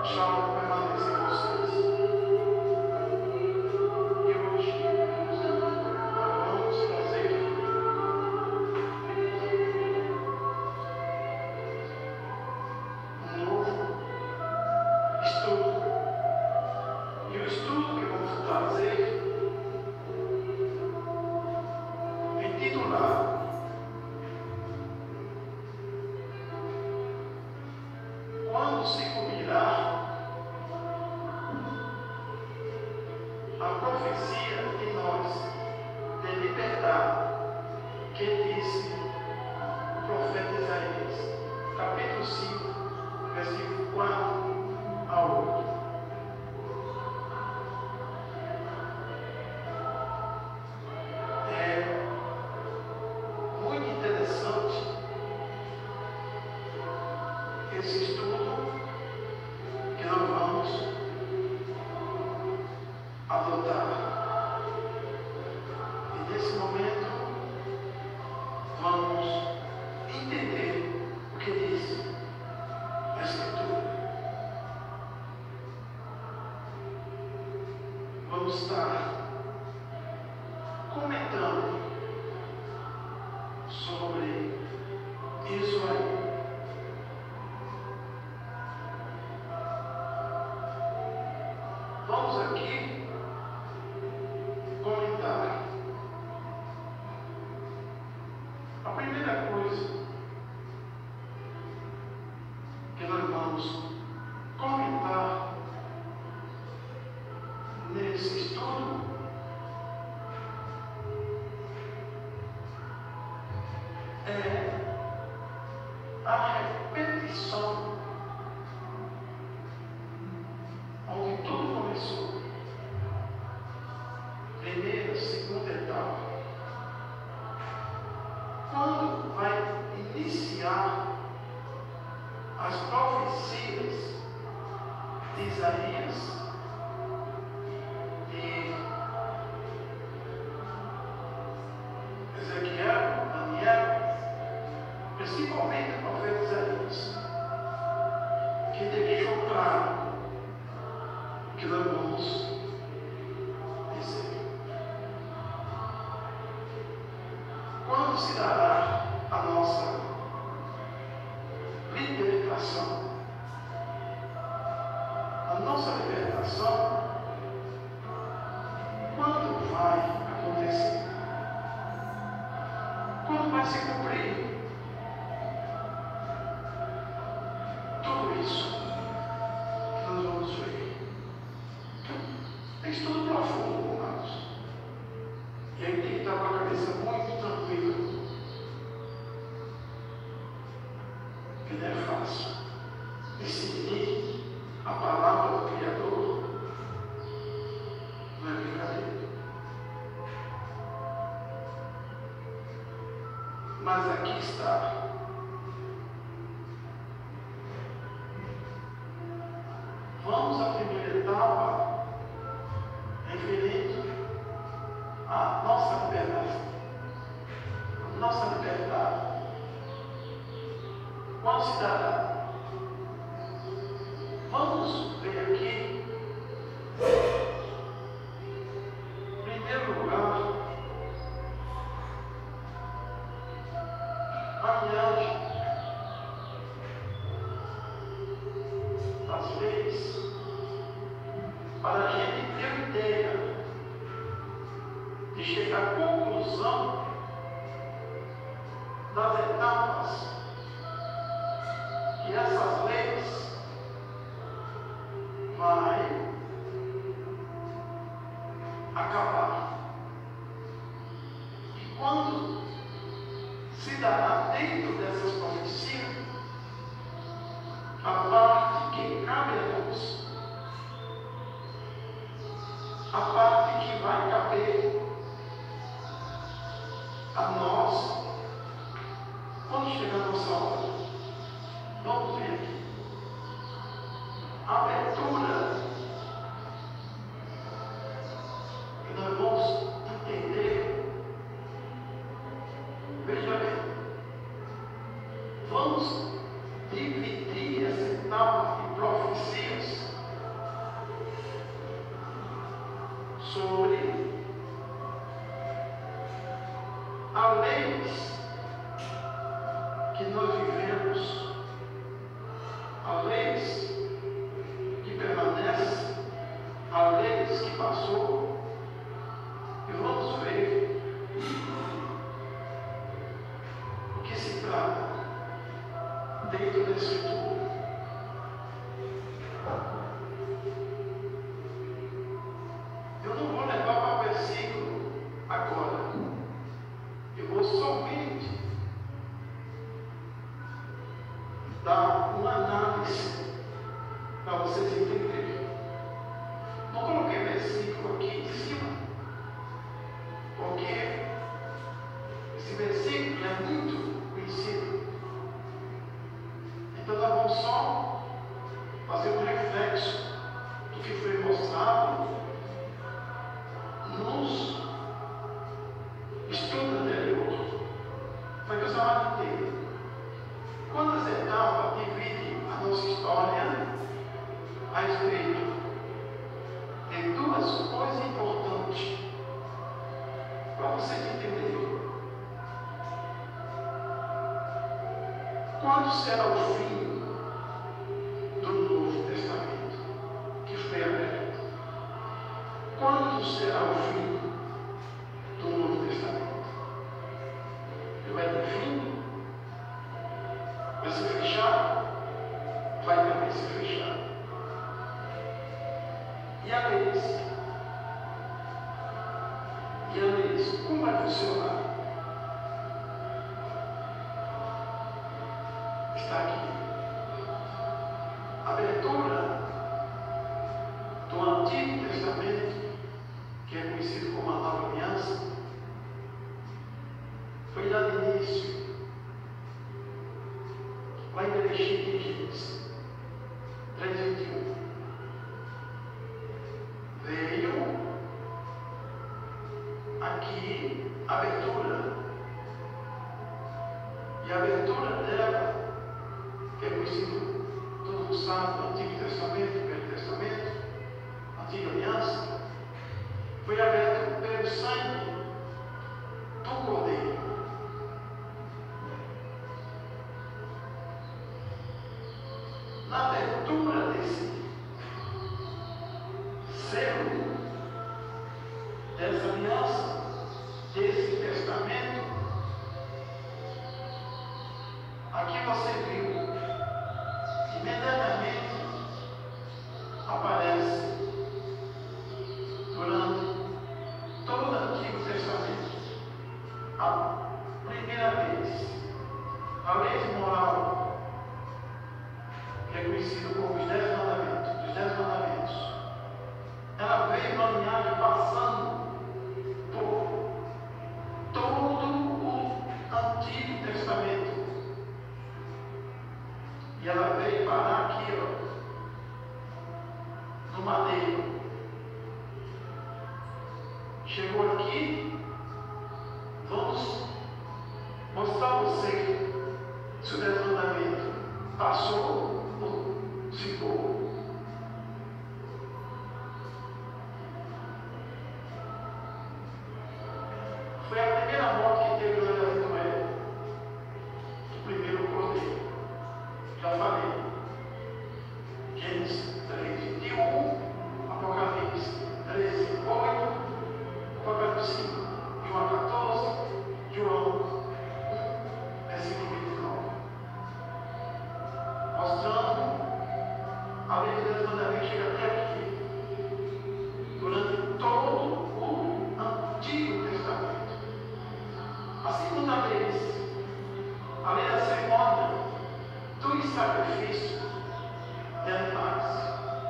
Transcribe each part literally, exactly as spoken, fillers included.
Shalom permaneça em vocês. E hoje nós vamos fazer um novo estudo. E o estudo que vamos fazer é intitulado Quando se cumprirá a profecia de nós de liberdade que disse o profeta Isaías, capítulo cinco, versículo quatro a oito. É muito interessante esse estudo que nós vamos adotar. E nesse momento vamos entender o que diz a Escritura. Vamos estar comentando sobre isso aí. Vamos aqui comentar. A primeira coisa que nós vamos comentar nesse estudo é a repetição onde tudo começou. Primeira, segunda etapa. Quando vai iniciar as profecias de Isaías e Ezequiel, Daniel, principalmente o profeta Isaías, que deixou claro que nós vamos dizer. Quando se dará a nossa libertação? A nossa libertação, quando vai acontecer? Quando vai se cumprir tudo isso que nós vamos ver? É estudo profundo, amados. E aí tem que estar com a cabeça muito tranquila. Porque não é fácil discernir a palavra do Criador. Não é brincadeira. Mas aqui está. Vamos à primeira etapa, referente à nossa liberdade. A nossa liberdade. Quando se dará? Vamos ver aqui, em primeiro lugar, a viagem das leis, para a gente ter uma ideia de chegar à conclusão das etapas que essas leis vai acabar. E quando se dará dentro dessas profecias a parte que cabe a nós, a parte que vai caber a nós quando chegar a nossa hora. Vamos ver aqui. A abertura que nós vamos entender. Veja bem. Vamos dividir essa etapa de profecias sobre as leis que nós vivemos, as leis que permanecem, as leis que passou, e vamos ver o que se trata dentro da Escritura. Eu não vou levar para o versículo agora. Eu vou somente dar uma análise para vocês entenderem. Não coloquei versículo aqui em cima, porque esse versículo é muito conhecido. Então nós vamos só fazer um reflexo do que foi mostrado nos estudos anteriores, para que os amados entendam. Quando as etapas dividem a nossa história a respeito de duas coisas importantes para vocês entenderem. Quando será o fim do Novo Testamento que foi aberto? Quando será o fim do Novo Testamento? Ele vai ter fim? Vai se fechar? Vai também se fechar. E a leis? E a leis? Como vai funcionar? Está aqui. A abertura do Antigo Testamento, que é conhecido como a Nova Aliança, foi dado início lá em Bereshit de Gênesis três, vinte e um. Veio aqui a abertura, e a abertura dela, que é conhecido, todo mundo sabe, no Antigo Testamento, Velho Testamento, Antiga Aliança, foi aberto pelo sangue do Cordeiro. Na abertura desse selo, dessa aliança, desse testamento, aqui você viu, imediatamente aparece durante todo o Antigo Testamento a primeira vez a lei moral, que é conhecido como os Dez Mandamentos, os Dez Mandamentos. Ela veio na linhagem passando por todo o Antigo Testamento. E ela veio parar aqui, ó, no madeiro. Chegou aqui, vamos mostrar a você se o Dez Mandamentos passou ou ficou. Foi a primeira morte que teve no exército Noé, o primeiro cordeiro. Já falei. Gênesis três, vinte e um, Apocalipse treze, oito, Apocalipse cinco, João quatorze, João um, versículo vinte e nove. Mostrando a lei de Deus mandamento chega até aqui, durante todo o Antigo Testamento. A segunda vez, a lei da cerimônia dos sacrifícios de animais.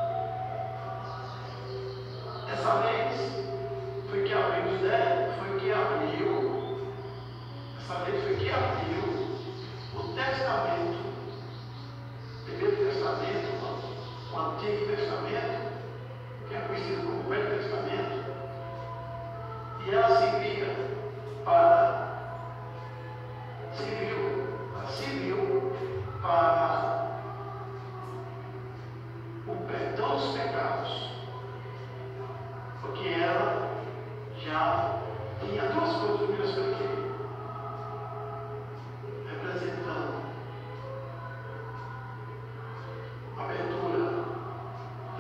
Essa lei foi que abriu os dez, foi que abriu, essa lei foi que abriu o testamento, o primeiro testamento, o Antigo Testamento, que é conhecido como Velho Testamento, e ela servia para serviu, serviu para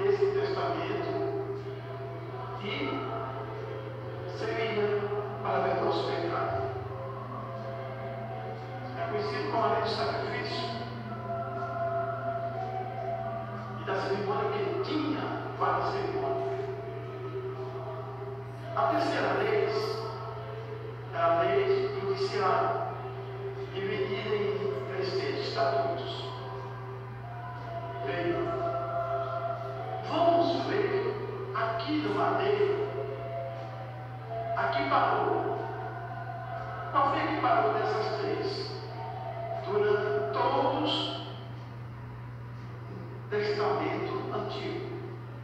esse testamento e seria para ver nosso pecado. É conhecido como a lei do sacrifício e da cerimônia, que tinha várias cerimônias. A terceira lei é a lei judiciária, dividida em três estatutos. Bem, vamos ver aqui no madeiro, aqui parou. Qual foi que parou dessas três? Durante todos o Testamento Antigo.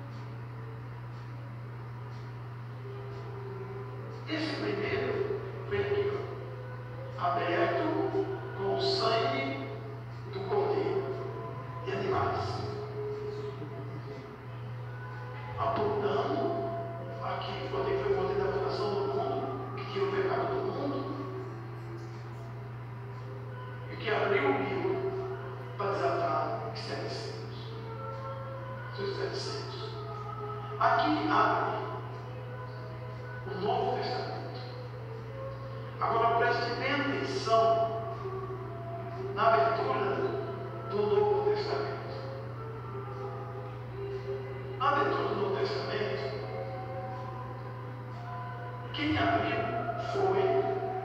Esse primeiro foi aqui, aberto com o sangue do cordeiro e animais, apontando aqui quando ele foi poder da votação do mundo, que tinha o pecado do mundo e que abriu o livro para desatar os setecentos. Os setecentos. Aqui abre o Novo Testamento. Agora preste bem atenção na abertura do Novo Testamento. Na abertura do Novo Testamento, quem abriu foi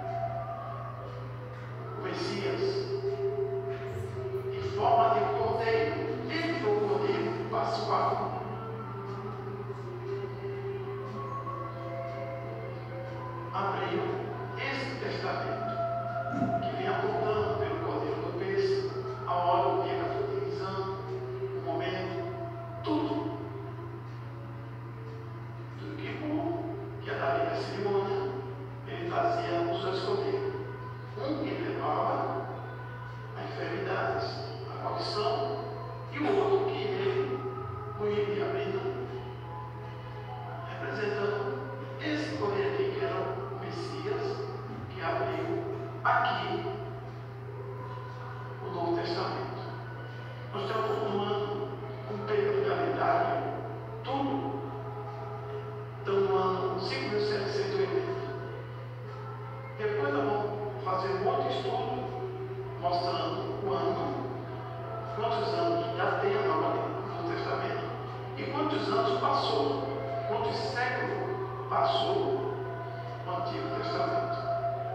o Messias, em forma de cordeiro. Ele foi o cordeiro pascual. Abriu esse testamento, que vem apontando pelo cordeiro do pêssego, a hora, o dia da fertilização, o momento, tudo. Tudo que for, que ia dar a cerimônia, ele trazia os dois cordeiros. Um que levava a enfermidades, a maldição, e o outro que ele morreria abrindo, representando esse cordeiro aqui, que era o Messias, que abriu aqui o Novo Testamento. Nós estamos num ano, um período de calendário, tudo. Estamos no ano cinco mil setecentos e oitenta. Depois nós vamos fazer um outro estudo mostrando o ano, quantos anos já tem a nova lei do Novo Testamento e quantos anos passou, quantos séculos passou o Antigo Testamento.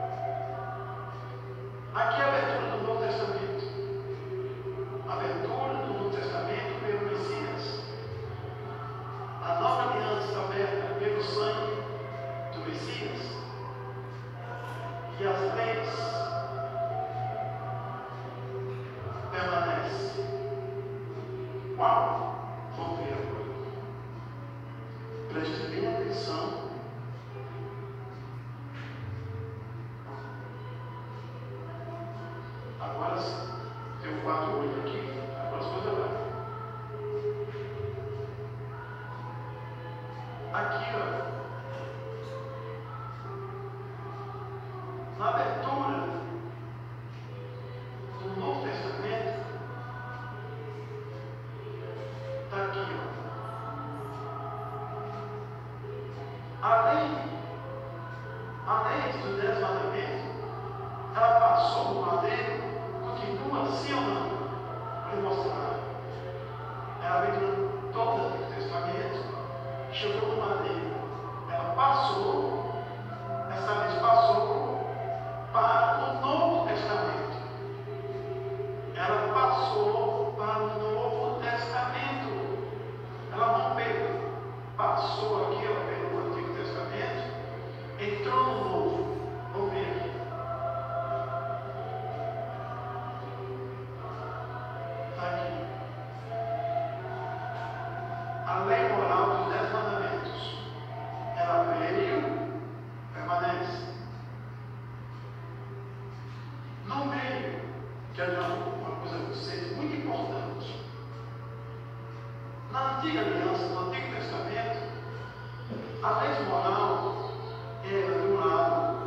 Aqui é a abertura do Novo Testamento. A abertura do Novo Testamento pelo Messias. A nova aliança aberta pelo sangue do Messias. E as leis permanecem. Uau! Vamos ver agora. Preste bem atenção. Agora tem um quatro olhos aqui. Agora as coisas vai. Aqui, ó. Na abertura do Novo Testamento, está aqui, ó. A lei, a lei dos dez mandamentos, ela passou no madeiro, continua assim ou não? Para mostrar. Ela veio durante todo o Antigo Testamento, chegou no madeiro. Ela passou, essa lei passou para o Novo Testamento. Ela passou para o Novo Testamento. Ela rompeu. Passou aqui, ó, pelo Antigo Testamento, entrou no Novo. Vamos ver aqui. Está aqui. A lei moral dos dez mandamentos. Ela veio, permanece. No meio, quero dizer uma coisa a vocês muito importante. Na antiga aliança, no Antigo Testamento, a lei moral era do lado,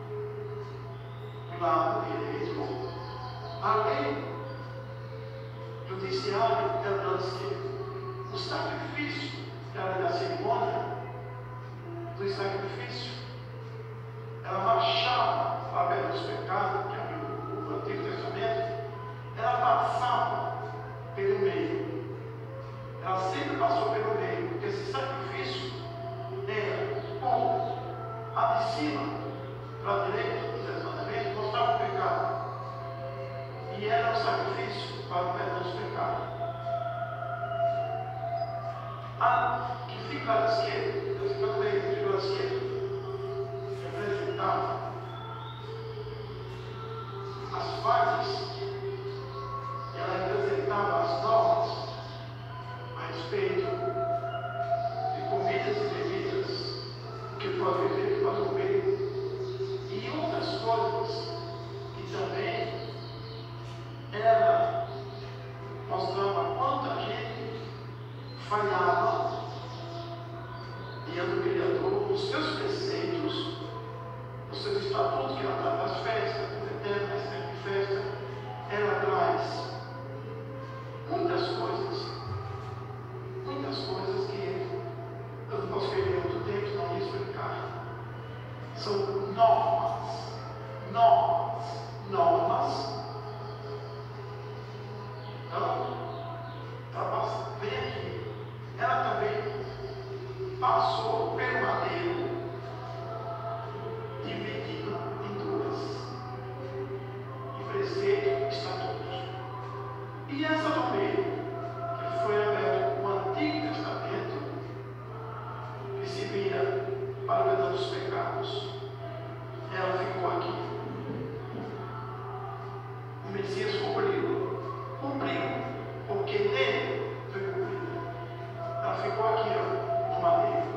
do lado direito, a lei judiciária era do lado esquerdo. O sacrifício que era da cerimônia, do sacrifício, ela marchava através dos pecados, que havia no Antigo Testamento, ela passava pelo meio. Ela sempre passou pelo meio, porque esse sacrifício era ponto, a de cima para a direita dos dez mandamentos, mostrava o pecado. E era um sacrifício para o perdão dos pecados. A que fica à esquerda, que fica no meio, que fica à esquerda, representava as fases, ela representava as normas a respeito de comidas e bebidas, o que pode beber, o que pode comer, e outras coisas que também ela mostrava quanto a gente falhava diante do Criador, os seus preceitos, os seus estatutos, que era das festas, das eternas, sempre festa, ela traz muitas coisas, muitas coisas que eu não posso perder muito tempo, não ia explicar. São normas, normas, normas. Então, para ver aqui, ela também passou pelo madeiro, dividido em duas, e preceito, estatutos. E essa do meio, que foi aberto no Antigo Testamento, que se vira para o perdão dos pecados, ela ficou aqui. O Messias cumpriu, cumpriu, porque nele foi cumprido. Ela ficou aqui, ó, no madeiro.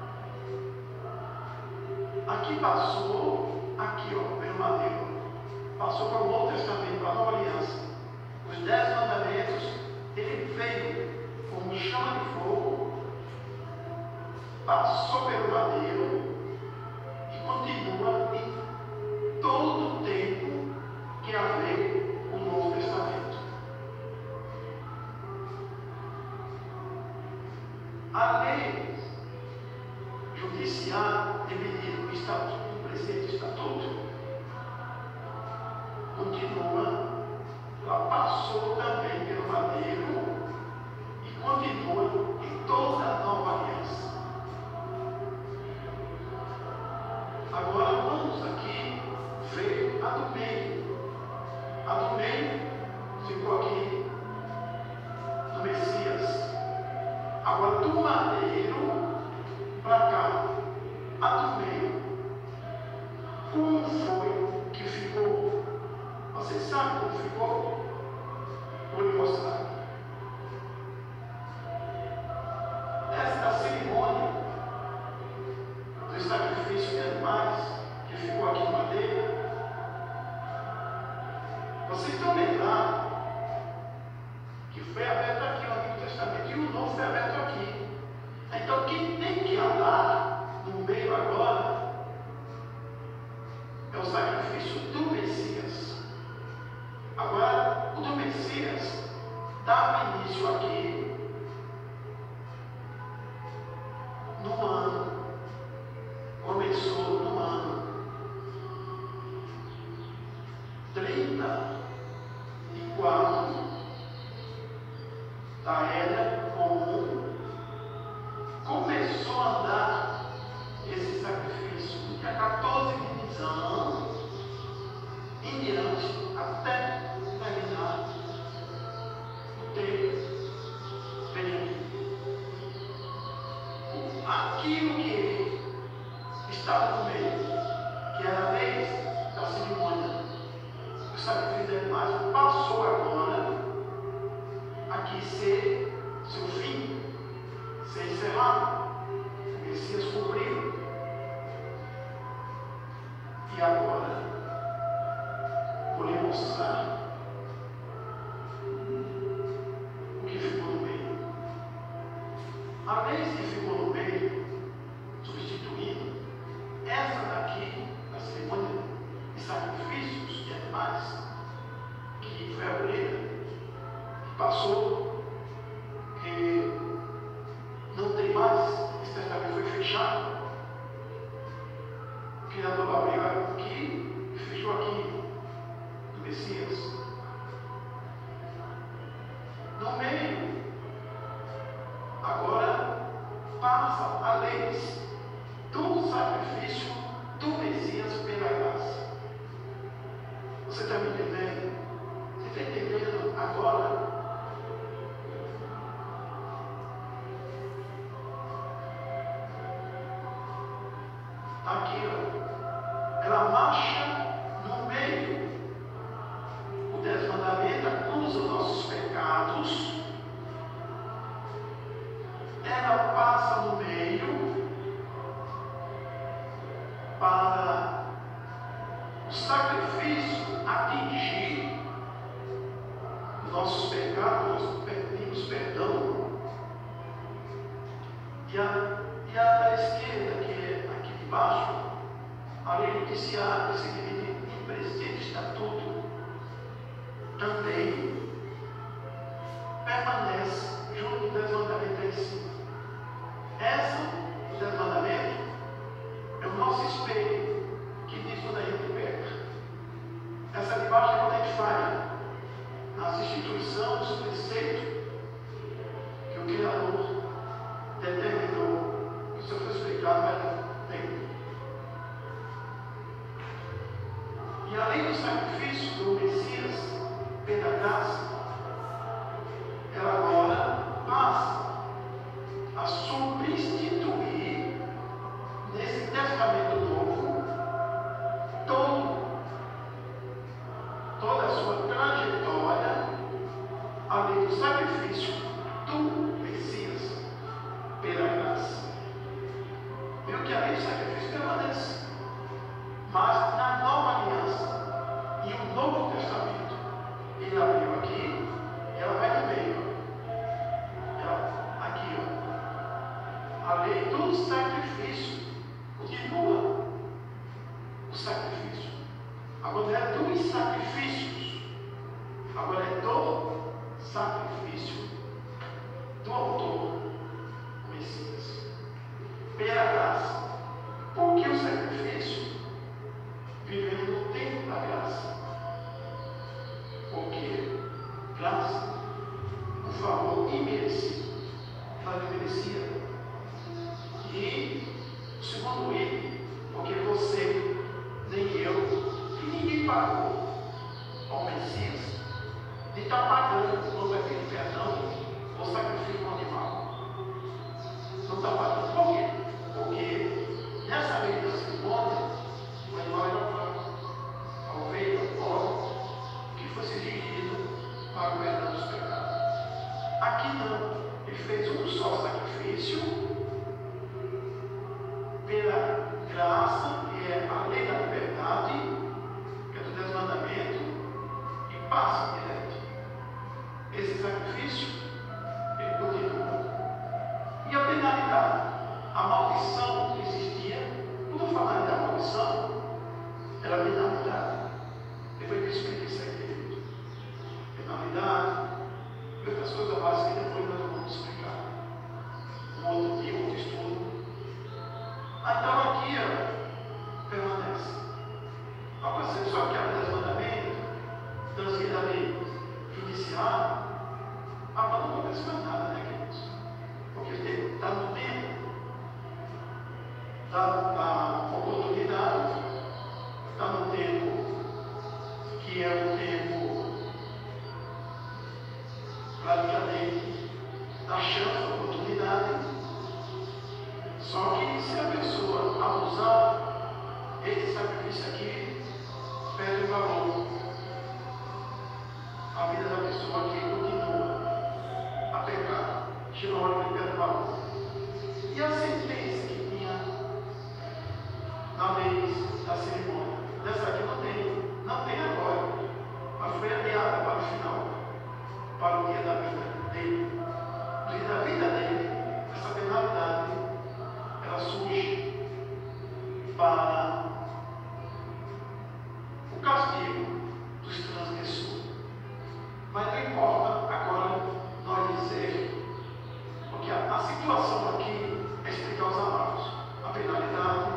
Aqui passou, aqui, ó, pelo madeiro, passou para o Novo Testamento, para a Nova Aliança. Os dez mandamentos, ele veio como chama de fogo, passou pelo madeiro e continua em todo o tempo que haver o Novo Testamento. A lei judiciária, dividir o estatuto, o preceito e estatuto, continua. Ela passou também pelo madeiro e continua em toda a nova aliança. Agora vamos aqui ver a do meio. A do meio ficou aqui no Messias. Agora do madeiro para cá, a do meio, como foi que ficou? Você sabe como ficou? Vou lhe mostrar. Esta cerimônia do sacrifício de animais, que ficou aqui em madeira, vocês estão lembrados que foi aberto aqui no Antigo Testamento e o Novo foi aberto aqui. Então quem tem que andar no meio agora é o sacrifício do Messias. Agora, o do Messias dava início aqui no ano, começou no ano trinta e quatro da era comum. Começou a andar esse sacrifício que há quatorze anos em diante até terminar o tempo. Vejam, aquilo que estava no meio, que era a vez da cerimônia, o sacrifício de animais, passou agora aqui ser seu fim, ser encerrado. O Messias cumpriu. E agora vou lhe mostrar o que ficou no meio. A vez que ficou no meio, substituindo essa daqui, a cerimônia de sacrifícios de animais, que foi a primeira, que passou, que agora passa a lei do sacrifício do Messias pela graça. Você está me entendendo? Você está entendendo agora? Aqui, ó, ela marcha no meio. O desmandamento acusa os nossos pecados. Ela passa no meio para o sacrifício atingir os nossos pecados, nós pedimos perdão. E a, e a da esquerda, que é aqui de baixo, a lei noticiária, que se divide em presente e estatuto, também permanece junto do desmandamento em cima. Essa, o desmandamento, é o nosso espelho que diz quando a gente peca. Essa de baixo é quando a gente falha nas instituições, nos preceitos que o Criador determinou. Isso foi explicado mais tempo. E além do sacrifício do Messias pela graça, ela agora passa a substituir nesse testamento novo todo, toda a sua trajetória, além do sacrifício do Messias pela graça. Viu que além do sacrifício permanece, mas na nova aliança e o Novo Testamento, ele abriu aqui, ela vai no meio. Ela, aqui, ó. A lei do sacrifício continua o sacrifício. Agora não é dos sacrifícios, agora é do sacrifício do autor, o Messias, pela graça. Porque o sacrifício vivendo no tempo da graça. Porque graça, o favor imerecido, ela não merecia. E o segundo item, porque você, nem eu, e ninguém pagou ao Messias de estar pagando quando vai pedir perdão ou sacrifício um animal. Não está pagando. Por quê? Porque nessa lei da cerimônia, o animal era pago. A ovelha, o porco, que fosse exigido para o perdão dos pecados. Aqui não. Ele fez um só sacrifício pela graça, que é a lei da liberdade, que é do desmandamento, e passa direto. Esse sacrifício, ele continua. E a penalidade, a maldição que existia, quando eu falar da maldição, era a penalidade. Depois que eu expliquei isso aqui, querido. Penalidade, e outras coisas mais que depois nós vamos explicar. Um outro dia, um outro estudo. Então aqui, ó, permanece. Agora você só quebra o desmandamento, transgride a lei judiciária, agora não acontece mais nada, né, queridos? Porque está no tempo da, da oportunidade, está no tempo que é o tempo praticamente da chance, da oportunidade. Só que se a pessoa abusar, esse sacrifício aqui perde o valor. A vida da pessoa aqui continua a pecar. Chega uma hora que perde o valor. E a sentença que tinha na lei da cerimônia? Dessa aqui não tem. Não tem agora. Mas foi adiada para o final. Para o dia da vida dele. No dia da vida dele, essa penalidade ela surge para o castigo dos transgressores. Mas não importa agora nós dizer, porque a, a situação aqui é explicar os amados. A penalidade,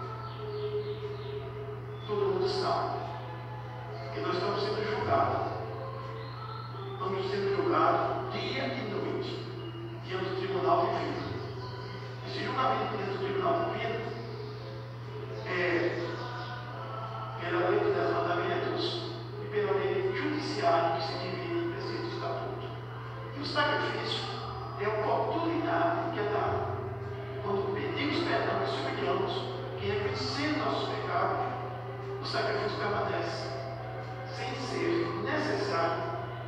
todo mundo sabe. Que nós estamos sendo julgados. Estamos sendo julgados dia e noite, diante do tribunal fundamento dentro do tribunal divino é pela lei dos dez mandamentos e pela lei judiciária que se divide em preceito e estatuto. E o sacrifício é a oportunidade que é dada quando pedimos perdão e se humilhamos, que reconhecendo nossos pecados, o sacrifício permanece, sem ser necessário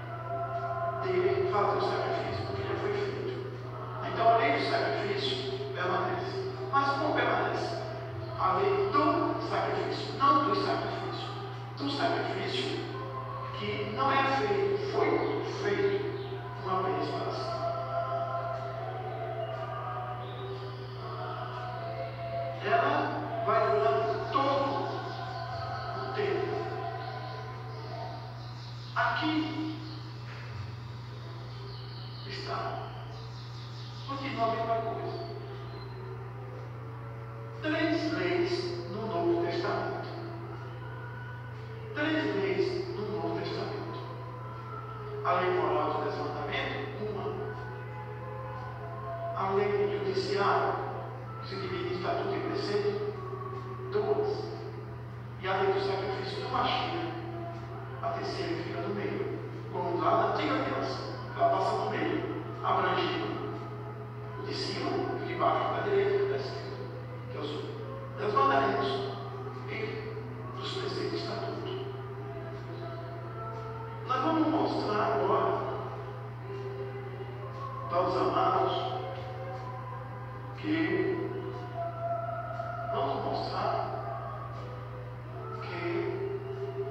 de fazer o sacrifício, porque já foi feito. Então a lei do sacrifício permanece. Mas como permanece? A lei do sacrifício, não do sacrifício. Do sacrifício que não é feito, foi feito uma vez para sempre. Ela vai durando todo o tempo. Aqui está. Continua a mesma coisa. Três leis no Novo Testamento. Três leis no Novo Testamento. A lei moral do desmandamento, uma. A lei judiciária, que se divide em estatuto e preceito, duas. E a lei do sacrifício do Mashiach, a terceira que fica no meio. Como lá na antiga aliança, ela passa no meio, abrangindo o de cima e o de baixo, da direita e da esquerda, que é os dez mandamentos e dos preceitos e estatutos. Nós vamos mostrar agora para os amados que vamos mostrar que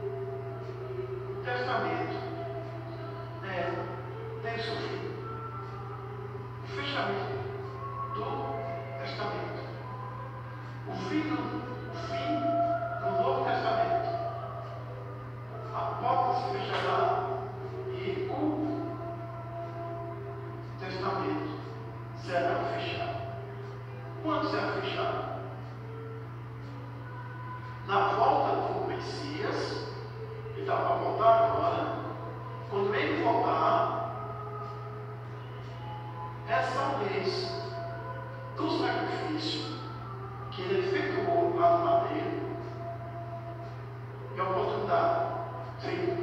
o testamento é, tem seu fim. O fechamento do testamento. O fim do, o fim do Novo Testamento. A porta se fechará e o testamento será fechado. Quando será fechado? Na volta do Messias, ele está para voltar agora. Quando ele voltar, essa vez do sacrifício que ele efetuou lá no madeiro, é a oportunidade feita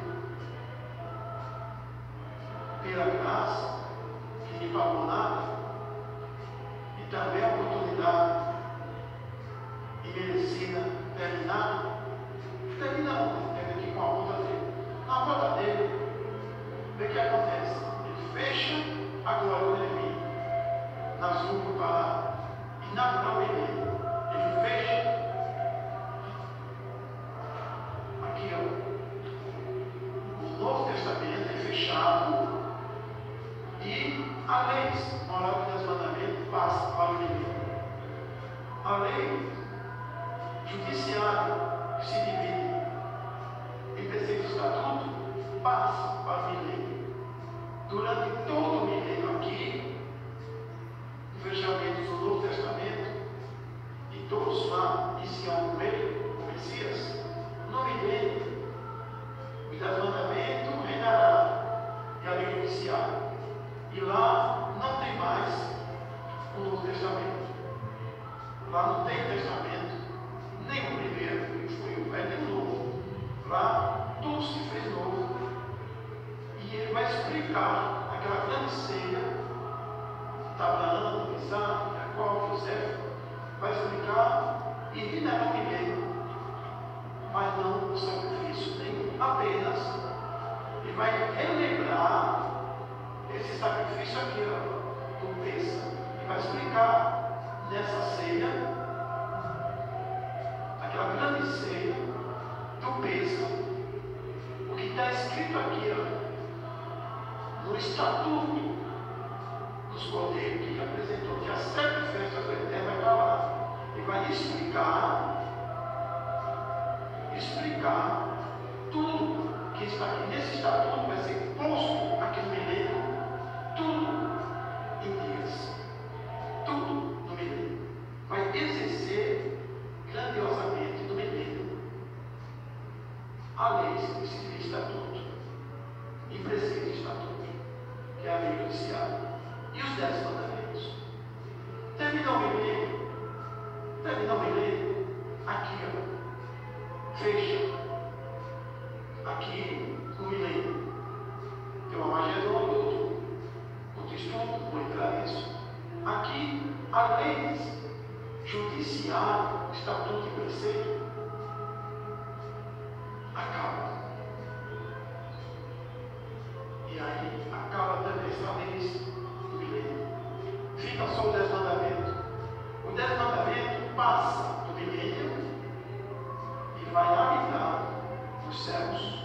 pela graça, que não pagou nada, e também a oportunidade imerecida terminar. Termina onde? Termina aqui com a volta dele. Na volta dele, vê o que acontece. Ele fecha a glória quando ele vem nas ruas para inaugurar o milênio. Ele fecha aqui, ó. O Novo Testamento é fechado e a lei moral dos mandamentos passa para o milênio. A lei judiciária que se divide em preceito e estatuto passa para o milênio. Durante todo o milênio aqui, o fechamento do Novo Testamento, e todos lá em Sião com ele, o Messias, no milênio, o desmandamento reinará e a lei judiciária. E lá não tem mais o Novo Testamento. Lá não tem testamento, nem o primeiro, que foi o velho e o novo. Lá tudo se fez novo. E ele vai explicar aquela grande ceia de Abraão, Isaac, Jacó, José. Vai explicar e minerar o milênio, mas não o sacrifício nenhum. Apenas ele vai relembrar esse sacrifício aqui, ó, do Pêssego. E vai explicar nessa ceia, aquela grande ceia do Pêssego, o que está escrito aqui, ó, no estatuto dos cordeiros que ele apresentou, que as sete festas do Eterno vai estar lá. Ele vai explicar, explicar tudo que está aqui nesse estatuto, vai ser posto aqui no milênio, tudo em dias, tudo no milênio. Vai exercer grandiosamente no milênio a lei de estatuto e preceito de estatuto, que é a lei judiciária, e os dez mandamentos. Terminou o milênio, fecha aqui no milênio. Tem uma Magedon e outro, outro estudo, vou entrar nisso. Aqui, as leis, judiciário, estatuto e preceito, acaba. E aí, acaba também essa lei do milênio. Fica só o dez mandamentos. O dez mandamentos passa do milênio e vai habitar nos céus.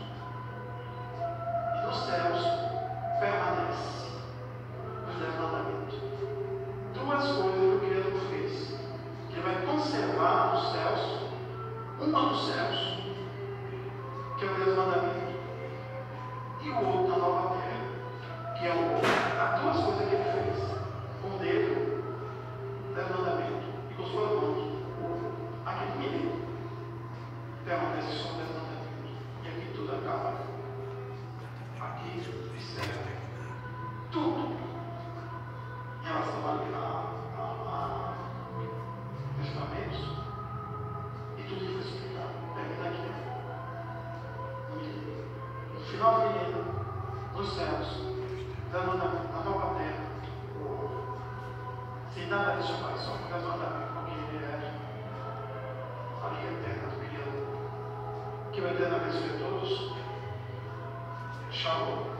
E nos céus permanece os dez mandamentos. Duas coisas que o Criador fez. Que ele vai conservar nos céus, uma nos céus, que é o dez mandamentos, e o outro na nova terra, que é o outro. Há duas coisas que ele fez. Um deles, dez mandamentos, e com suas mãos, aquele milênio, permanece só dez mandamentos. E aqui tudo acaba. Aqui encerra tudo em relação a, a, a, a testamentos, e tudo foi explicado. Termina aqui. No milênio. No final do milênio, nos céus, na nova terra, sem nada deixa mais, só com dez mandamentos, porque ele é a linha eterna do Criador. Que o eterno abençoe a todos. Shalom.